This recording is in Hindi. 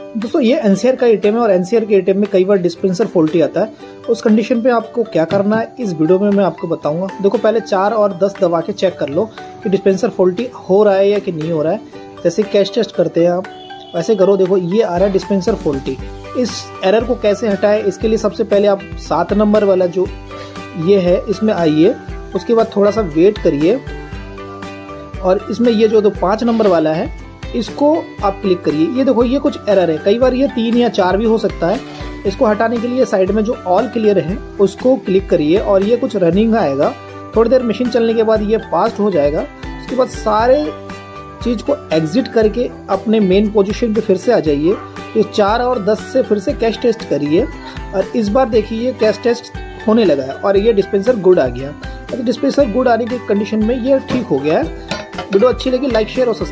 दोस्तों ये एनसीआर का एटीएम है और एनसीआर के एटीएम में कई बार डिस्पेंसर फॉल्टी आता है। उस कंडीशन पे आपको क्या करना है इस वीडियो में मैं आपको बताऊंगा। देखो पहले 4 और 10 दबा के चेक कर लो कि डिस्पेंसर फॉल्टी हो रहा है या कि नहीं हो रहा है। जैसे कैश टेस्ट करते हैं आप वैसे करो। देखो ये आ रहा है डिस्पेंसर फॉल्टी। इस एरर को कैसे हटाएं, इसके लिए सबसे पहले आप 7 नंबर वाला जो ये है इसमें आइए, उसके बाद थोड़ा सा वेट करिए और इसमें ये जो 5 नंबर वाला है इसको आप क्लिक करिए। ये देखो ये कुछ एरर है, कई बार ये 3 या 4 भी हो सकता है। इसको हटाने के लिए साइड में जो ऑल क्लियर है उसको क्लिक करिए और ये कुछ रनिंग आएगा। थोड़ी देर मशीन चलने के बाद ये फास्ट हो जाएगा। उसके बाद सारे चीज को एग्जिट करके अपने मेन पोजीशन पे फिर से आ जाइए। ये 4 और 10 से फिर से कैश टेस्ट करिए और इस बार देखिए कैश टेस्ट होने लगा है और ये डिस्पेंसर गुड आ गया। तो डिस्पेंसर गुड आने की कंडीशन में ये ठीक हो गया है। वीडियो अच्छी लगी लाइक शेयर और